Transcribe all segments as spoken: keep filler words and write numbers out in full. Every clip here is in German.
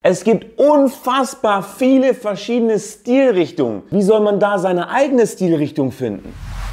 Es gibt unfassbar viele verschiedene Stilrichtungen. Wie soll man da seine eigene Stilrichtung finden?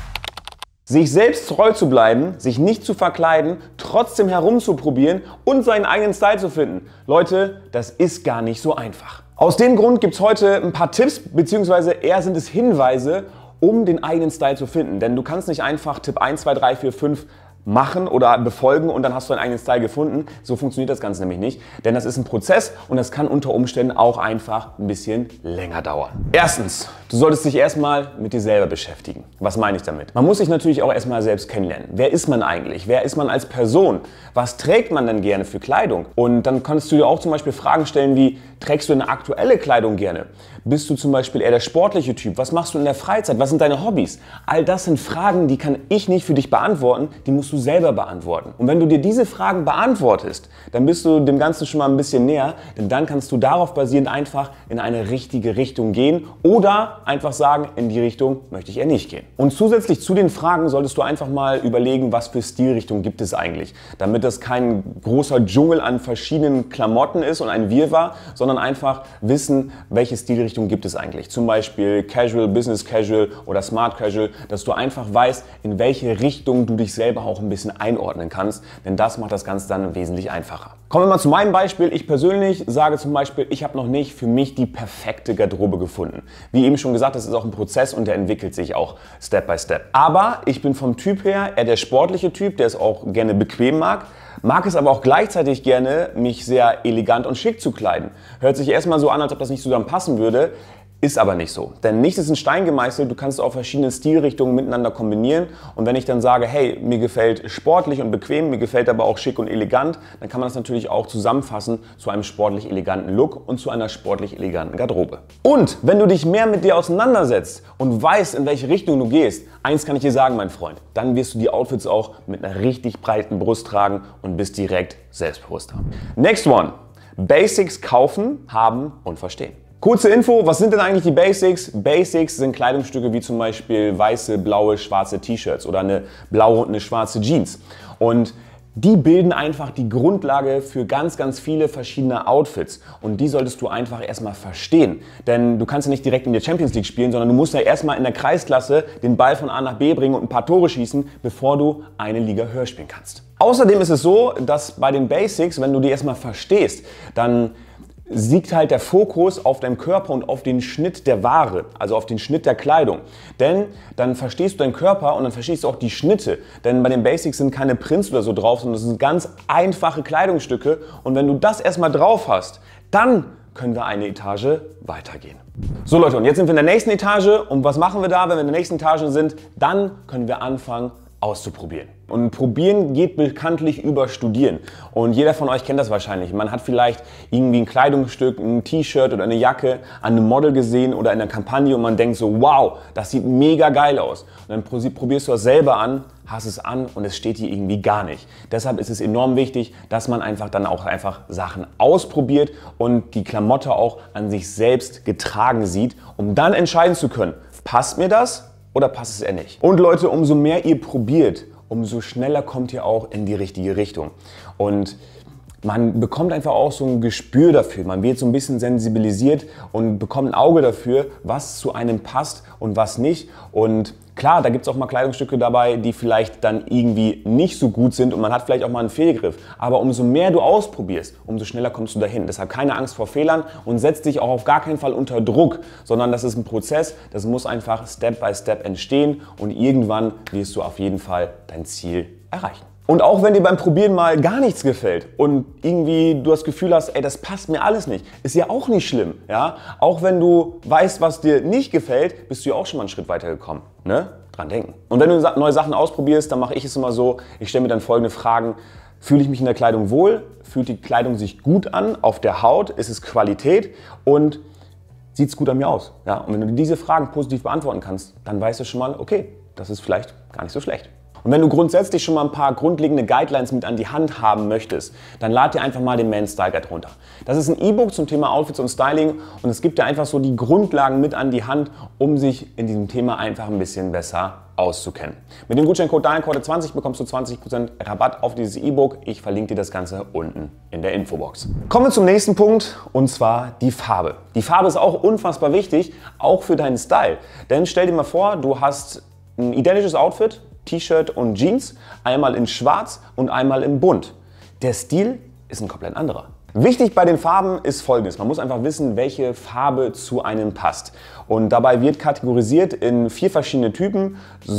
Sich selbst treu zu bleiben, sich nicht zu verkleiden, trotzdem herumzuprobieren und seinen eigenen Style zu finden. Leute, das ist gar nicht so einfach. Aus dem Grund gibt es heute ein paar Tipps, beziehungsweise eher sind es Hinweise, um den eigenen Style zu finden. Denn du kannst nicht einfach Tipp eins, zwei, drei, vier, fünf machen oder befolgen und dann hast du deinen eigenen Style gefunden. So funktioniert das Ganze nämlich nicht, denn das ist ein Prozess und das kann unter Umständen auch einfach ein bisschen länger dauern. Erstens, du solltest dich erstmal mit dir selber beschäftigen. Was meine ich damit? Man muss sich natürlich auch erstmal selbst kennenlernen. Wer ist man eigentlich? Wer ist man als Person? Was trägt man denn gerne für Kleidung? Und dann kannst du dir auch zum Beispiel Fragen stellen wie, trägst du eine aktuelle Kleidung gerne? Bist du zum Beispiel eher der sportliche Typ? Was machst du in der Freizeit? Was sind deine Hobbys? All das sind Fragen, die kann ich nicht für dich beantworten, die musst du selber beantworten. Und wenn du dir diese Fragen beantwortest, dann bist du dem Ganzen schon mal ein bisschen näher, denn dann kannst du darauf basierend einfach in eine richtige Richtung gehen oder einfach sagen, in die Richtung möchte ich eher nicht gehen. Und zusätzlich zu den Fragen solltest du einfach mal überlegen, was für Stilrichtungen gibt es eigentlich, damit das kein großer Dschungel an verschiedenen Klamotten ist und ein Wirrwarr, sondern einfach wissen, welche Stilrichtung gibt es eigentlich. Zum Beispiel Casual, Business Casual oder Smart Casual, dass du einfach weißt, in welche Richtung du dich selber auch ein bisschen einordnen kannst, denn das macht das Ganze dann wesentlich einfacher. Kommen wir mal zu meinem Beispiel. Ich persönlich sage zum Beispiel, ich habe noch nicht für mich die perfekte Garderobe gefunden. Wie eben schon gesagt, das ist auch ein Prozess und der entwickelt sich auch Step by Step. Aber ich bin vom Typ her eher der sportliche Typ, der es auch gerne bequem mag. Mag es aber auch gleichzeitig gerne, mich sehr elegant und schick zu kleiden. Hört sich erstmal so an, als ob das nicht zusammenpassen würde. Ist aber nicht so, denn nichts ist in Stein gemeißelt, du kannst auch verschiedene Stilrichtungen miteinander kombinieren und wenn ich dann sage, hey, mir gefällt sportlich und bequem, mir gefällt aber auch schick und elegant, dann kann man das natürlich auch zusammenfassen zu einem sportlich eleganten Look und zu einer sportlich eleganten Garderobe. Und wenn du dich mehr mit dir auseinandersetzt und weißt, in welche Richtung du gehst, eins kann ich dir sagen, mein Freund, dann wirst du die Outfits auch mit einer richtig breiten Brust tragen und bist direkt selbstbewusster. Next one, Basics kaufen, haben und verstehen. Kurze Info, was sind denn eigentlich die Basics? Basics sind Kleidungsstücke wie zum Beispiel weiße, blaue, schwarze T-Shirts oder eine blaue und eine schwarze Jeans. Und die bilden einfach die Grundlage für ganz, ganz viele verschiedene Outfits. Und die solltest du einfach erstmal verstehen. Denn du kannst ja nicht direkt in der Champions League spielen, sondern du musst ja erstmal in der Kreisklasse den Ball von A nach B bringen und ein paar Tore schießen, bevor du eine Liga höher spielen kannst. Außerdem ist es so, dass bei den Basics, wenn du die erstmal verstehst, dann liegt halt der Fokus auf deinem Körper und auf den Schnitt der Ware, also auf den Schnitt der Kleidung. Denn dann verstehst du deinen Körper und dann verstehst du auch die Schnitte. Denn bei den Basics sind keine Prints oder so drauf, sondern das sind ganz einfache Kleidungsstücke. Und wenn du das erstmal drauf hast, dann können wir eine Etage weitergehen. So Leute, und jetzt sind wir in der nächsten Etage. Und was machen wir da, wenn wir in der nächsten Etage sind? Dann können wir anfangen auszuprobieren. Und probieren geht bekanntlich über studieren. Und jeder von euch kennt das wahrscheinlich. Man hat vielleicht irgendwie ein Kleidungsstück, ein T-Shirt oder eine Jacke an einem Model gesehen oder in einer Kampagne und man denkt so, wow, das sieht mega geil aus. Und dann probierst du das selber an, hast es an und es steht dir irgendwie gar nicht. Deshalb ist es enorm wichtig, dass man einfach dann auch einfach Sachen ausprobiert und die Klamotte auch an sich selbst getragen sieht, um dann entscheiden zu können, passt mir das? Oder passt es eher nicht? Und Leute, umso mehr ihr probiert, umso schneller kommt ihr auch in die richtige Richtung. Und man bekommt einfach auch so ein Gespür dafür. Man wird so ein bisschen sensibilisiert und bekommt ein Auge dafür, was zu einem passt und was nicht. Und klar, da gibt es auch mal Kleidungsstücke dabei, die vielleicht dann irgendwie nicht so gut sind und man hat vielleicht auch mal einen Fehlgriff. Aber umso mehr du ausprobierst, umso schneller kommst du dahin. Deshalb keine Angst vor Fehlern und setz dich auch auf gar keinen Fall unter Druck, sondern das ist ein Prozess, das muss einfach Step by Step entstehen und irgendwann wirst du auf jeden Fall dein Ziel erreichen. Und auch wenn dir beim Probieren mal gar nichts gefällt und irgendwie du das Gefühl hast, ey, das passt mir alles nicht, ist ja auch nicht schlimm. Ja? Auch wenn du weißt, was dir nicht gefällt, bist du ja auch schon mal einen Schritt weiter gekommen. Ne? Dran denken. Und wenn du neue Sachen ausprobierst, dann mache ich es immer so, ich stelle mir dann folgende Fragen. Fühle ich mich in der Kleidung wohl? Fühlt die Kleidung sich gut an auf der Haut? Ist es Qualität? Und sieht es gut an mir aus? Ja? Und wenn du diese Fragen positiv beantworten kannst, dann weißt du schon mal, okay, das ist vielleicht gar nicht so schlecht. Und wenn du grundsätzlich schon mal ein paar grundlegende Guidelines mit an die Hand haben möchtest, dann lad dir einfach mal den Man Style Guide runter. Das ist ein E-Book zum Thema Outfits und Styling und es gibt dir einfach so die Grundlagen mit an die Hand, um sich in diesem Thema einfach ein bisschen besser auszukennen. Mit dem Gutscheincode Danielkorte zwanzig bekommst du zwanzig Prozent Rabatt auf dieses E-Book. Ich verlinke dir das Ganze unten in der Infobox. Kommen wir zum nächsten Punkt und zwar die Farbe. Die Farbe ist auch unfassbar wichtig, auch für deinen Style. Denn stell dir mal vor, du hast ein identisches Outfit, T-Shirt und Jeans, einmal in schwarz und einmal in bunt. Der Stil ist ein komplett anderer. Wichtig bei den Farben ist Folgendes. Man muss einfach wissen, welche Farbe zu einem passt. Und dabei wird kategorisiert in vier verschiedene Typen.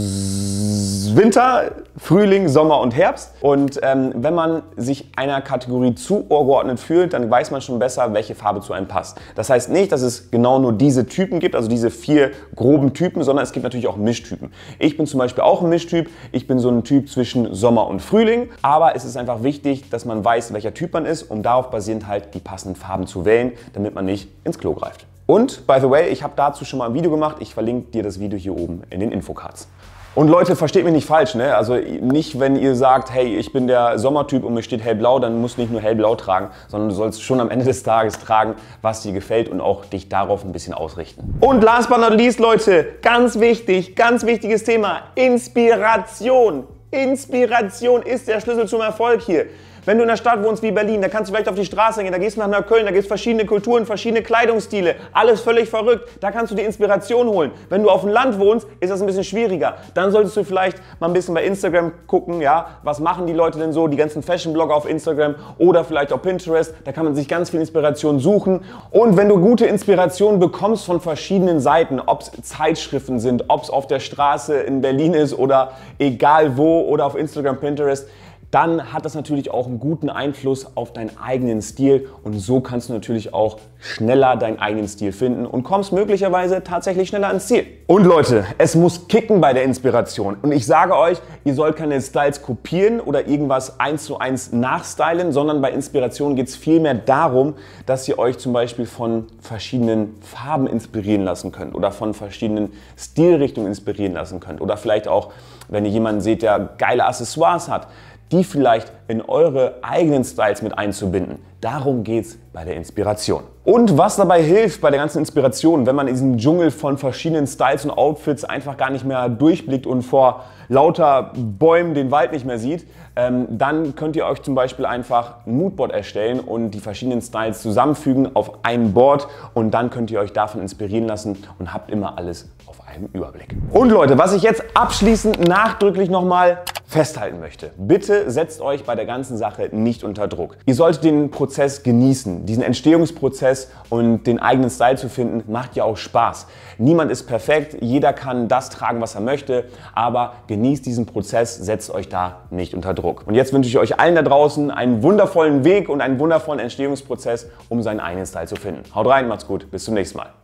Winter, Frühling, Sommer und Herbst. Und ähm, wenn man sich einer Kategorie zugeordnet fühlt, dann weiß man schon besser, welche Farbe zu einem passt. Das heißt nicht, dass es genau nur diese Typen gibt, also diese vier groben Typen, sondern es gibt natürlich auch Mischtypen. Ich bin zum Beispiel auch ein Mischtyp. Ich bin so ein Typ zwischen Sommer und Frühling. Aber es ist einfach wichtig, dass man weiß, welcher Typ man ist, um darauf basierend halt die passenden Farben zu wählen, damit man nicht ins Klo greift. Und, by the way, ich habe dazu schon mal ein Video gemacht. Ich verlinke dir das Video hier oben in den Infocards. Und Leute, versteht mich nicht falsch, ne? Also nicht, wenn ihr sagt, hey, ich bin der Sommertyp und mir steht hellblau, dann musst du nicht nur hellblau tragen, sondern du sollst schon am Ende des Tages tragen, was dir gefällt und auch dich darauf ein bisschen ausrichten. Und last but not least, Leute, ganz wichtig, ganz wichtiges Thema, Inspiration. Inspiration ist der Schlüssel zum Erfolg hier. Wenn du in einer Stadt wohnst wie Berlin, da kannst du vielleicht auf die Straße gehen, da gehst du nach Neukölln, da gibt es verschiedene Kulturen, verschiedene Kleidungsstile, alles völlig verrückt. Da kannst du dir Inspiration holen. Wenn du auf dem Land wohnst, ist das ein bisschen schwieriger. Dann solltest du vielleicht mal ein bisschen bei Instagram gucken, ja, was machen die Leute denn so, die ganzen Fashion-Blogger auf Instagram oder vielleicht auf Pinterest. Da kann man sich ganz viel Inspiration suchen. Und wenn du gute Inspiration bekommst von verschiedenen Seiten, ob es Zeitschriften sind, ob es auf der Straße in Berlin ist oder egal wo oder auf Instagram, Pinterest, dann hat das natürlich auch einen guten Einfluss auf deinen eigenen Stil und so kannst du natürlich auch schneller deinen eigenen Stil finden und kommst möglicherweise tatsächlich schneller ans Ziel. Und Leute, es muss kicken bei der Inspiration und ich sage euch, ihr sollt keine Styles kopieren oder irgendwas eins zu eins nachstylen, sondern bei Inspiration geht es vielmehr darum, dass ihr euch zum Beispiel von verschiedenen Farben inspirieren lassen könnt oder von verschiedenen Stilrichtungen inspirieren lassen könnt oder vielleicht auch, wenn ihr jemanden seht, der geile Accessoires hat, die vielleicht in eure eigenen Styles mit einzubinden. Darum geht es bei der Inspiration. Und was dabei hilft bei der ganzen Inspiration, wenn man in diesem Dschungel von verschiedenen Styles und Outfits einfach gar nicht mehr durchblickt und vor lauter Bäumen den Wald nicht mehr sieht, ähm, dann könnt ihr euch zum Beispiel einfach ein Moodboard erstellen und die verschiedenen Styles zusammenfügen auf einem Board und dann könnt ihr euch davon inspirieren lassen und habt immer alles auf einem Überblick. Und Leute, was ich jetzt abschließend nachdrücklich nochmal festhalten möchte. Bitte setzt euch bei der ganzen Sache nicht unter Druck. Ihr solltet den Prozess genießen. Diesen Entstehungsprozess und den eigenen Style zu finden, macht ja auch Spaß. Niemand ist perfekt, jeder kann das tragen, was er möchte, aber genießt diesen Prozess, setzt euch da nicht unter Druck. Und jetzt wünsche ich euch allen da draußen einen wundervollen Weg und einen wundervollen Entstehungsprozess, um seinen eigenen Style zu finden. Haut rein, macht's gut, bis zum nächsten Mal.